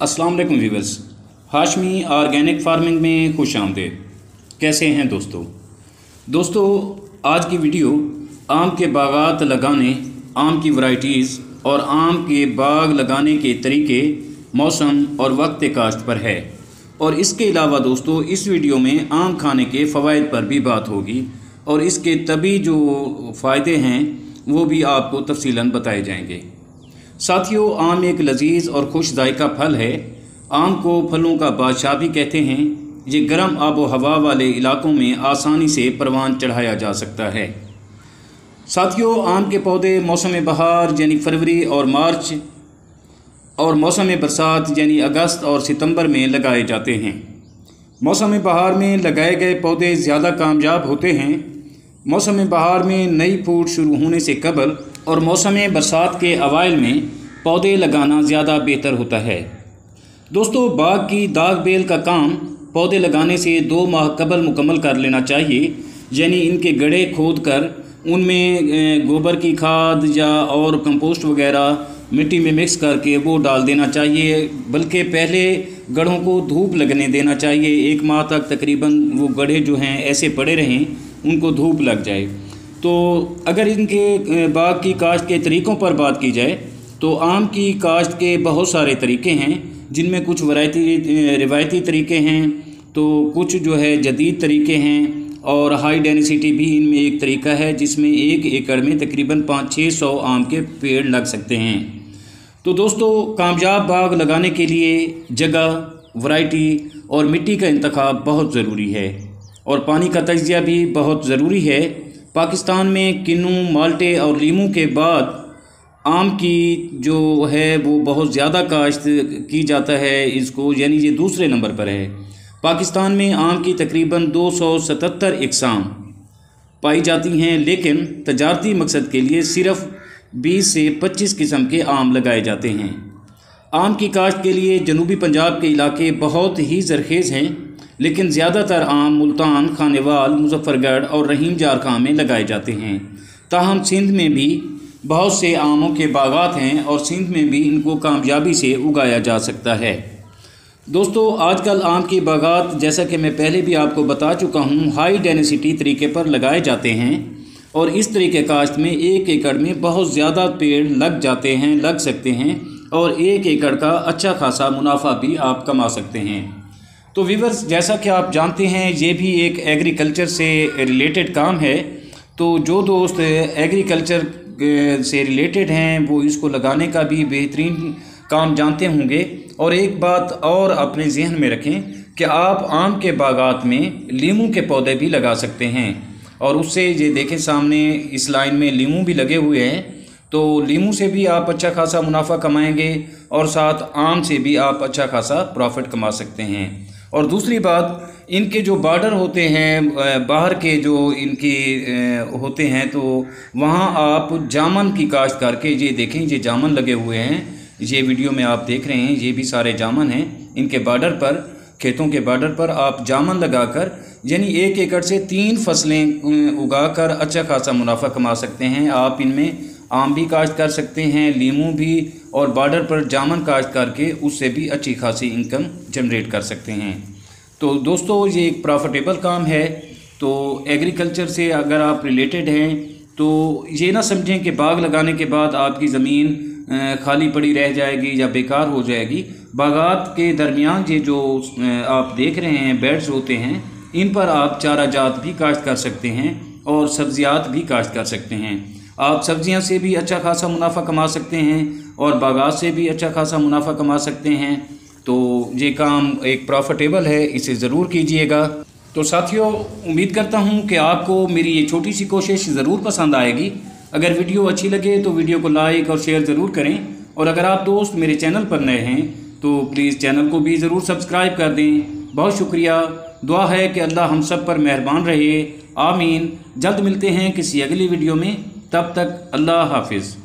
अस्सलाम वालेकुम viewers, Hashmi organic farming में खुश आमदीद। कैसे हैं दोस्तों आज की वीडियो आम के बागात लगाने, आम की वैरायटीज़ और आम के बाग लगाने के तरीके, मौसम और वक्त काश्त पर है। और इसके अलावा दोस्तों इस वीडियो में आम खाने के फ़वाइद पर भी बात होगी और इसके तभी जो फ़ायदे हैं वो भी आपको तफसीलन बताए जाएंगे। साथियों, आम एक लजीज और खुश जायका फल है। आम को फलों का बादशाह भी कहते हैं। ये गर्म आबो हवा वाले इलाकों में आसानी से परवान चढ़ाया जा सकता है। साथियों, आम के पौधे मौसम बहार यानी फरवरी और मार्च और मौसम बरसात यानी अगस्त और सितंबर में लगाए जाते हैं। मौसम बहार में लगाए गए पौधे ज़्यादा कामयाब होते हैं। मौसम बहार में नई फूट शुरू होने से कबल और मौसम बरसात के अवाइल में पौधे लगाना ज़्यादा बेहतर होता है। दोस्तों, बाग की दाग बेल का काम पौधे लगाने से 2 माह कबल मुकम्मल कर लेना चाहिए। यानी इनके गड्ढे खोद कर उनमें गोबर की खाद या और कंपोस्ट वगैरह मिट्टी में मिक्स करके वो डाल देना चाहिए। बल्कि पहले गड्ढों को धूप लगने देना चाहिए। 1 माह तक तकरीबन वो गड्ढे जो हैं ऐसे पड़े रहें, उनको धूप लग जाए। तो अगर इनके बाग की काश्त के तरीक़ों पर बात की जाए तो आम की काश्त के बहुत सारे तरीके हैं, जिनमें कुछ रिवायती तरीके हैं तो कुछ जो है जदीद तरीके हैं और हाई डेंसिटी भी इनमें एक तरीका है जिसमें 1 एकड़ में तकरीबन 500-600 आम के पेड़ लग सकते हैं। तो दोस्तों, कामयाब बाग लगाने के लिए जगह, वैरायटी और मिट्टी का इंतखाब बहुत ज़रूरी है और पानी का तज्ज़िया भी बहुत ज़रूरी है। पाकिस्तान में किन्नू, माल्टे और लीमू के बाद आम की जो है वो बहुत ज़्यादा काश्त की जाता है इसको, यानी ये दूसरे नंबर पर है। पाकिस्तान में आम की तकरीबन 277 इकसाम पाई जाती हैं, लेकिन तजारती मकसद के लिए सिर्फ़ 20 से 25 किस्म के आम लगाए जाते हैं। आम की काश्त के लिए जनूबी पंजाब के इलाके बहुत ही ज़रखेज़ हैं, लेकिन ज़्यादातर आम मुल्तान, खानेवाल, मुजफ्फरगढ़ और रहीम जारखा में लगाए जाते हैं। ताहम सिंध में भी बहुत से आमों के बागात हैं और सिंध में भी इनको कामयाबी से उगाया जा सकता है। दोस्तों, आजकल आम के बागात, जैसा कि मैं पहले भी आपको बता चुका हूँ, हाई डेंसिटी तरीके पर लगाए जाते हैं और इस तरीके काश्त में 1 एकड़ में बहुत ज़्यादा पेड़ लग सकते हैं और 1 एकड़ का अच्छा खासा मुनाफा भी आप कमा सकते हैं। तो व्यूअर्स, जैसा कि आप जानते हैं ये भी एक एग्रीकल्चर से रिलेटेड काम है। तो जो दोस्त एग्रीकल्चर से रिलेटेड हैं वो इसको लगाने का भी बेहतरीन काम जानते होंगे। और एक बात और अपने जहन में रखें कि आप आम के बागात में लीमू के पौधे भी लगा सकते हैं और उससे ये देखें सामने इस लाइन में लीमू भी लगे हुए हैं। तो लीमू से भी आप अच्छा खासा मुनाफा कमाएंगे और साथ आम से भी आप अच्छा खासा प्रॉफिट कमा सकते हैं। और दूसरी बात, इनके जो बॉर्डर होते हैं बाहर के जो इनके होते हैं, तो वहाँ आप जामन की काश्त करके, ये देखें ये जामन लगे हुए हैं, ये वीडियो में आप देख रहे हैं, ये भी सारे जामन हैं। इनके बॉर्डर पर, खेतों के बॉर्डर पर आप जामन लगाकर यानी 1 एकड़ से 3 फसलें उगाकर अच्छा खासा मुनाफा कमा सकते हैं। आप इनमें आम भी काश्त कर सकते हैं, लीमू भी, और बॉर्डर पर जामन काश्त करके उससे भी अच्छी खासी इनकम जनरेट कर सकते हैं। तो दोस्तों, ये एक प्रॉफिटेबल काम है। तो एग्रीकल्चर से अगर आप रिलेटेड हैं तो ये ना समझें कि बाग लगाने के बाद आपकी ज़मीन खाली पड़ी रह जाएगी या बेकार हो जाएगी। बागात के दरमियान ये जो आप देख रहे हैं बेड्स होते हैं, इन पर आप चारा जात भी काश्त कर सकते हैं और सब्जियात भी काश्त कर सकते हैं। आप सब्जियां से भी अच्छा खासा मुनाफा कमा सकते हैं और बागात से भी अच्छा खासा मुनाफा कमा सकते हैं। तो ये काम एक प्रॉफिटेबल है, इसे ज़रूर कीजिएगा। तो साथियों, उम्मीद करता हूँ कि आपको मेरी ये छोटी सी कोशिश ज़रूर पसंद आएगी। अगर वीडियो अच्छी लगे तो वीडियो को लाइक और शेयर ज़रूर करें और अगर आप दोस्त मेरे चैनल पर नए हैं तो प्लीज़ चैनल को भी ज़रूर सब्सक्राइब कर दें। बहुत शुक्रिया। दुआ है कि अल्लाह हम सब पर मेहरबान रहे। आमीन। जल्द मिलते हैं किसी अगली वीडियो में, तब तक अल्लाह हाफिज़।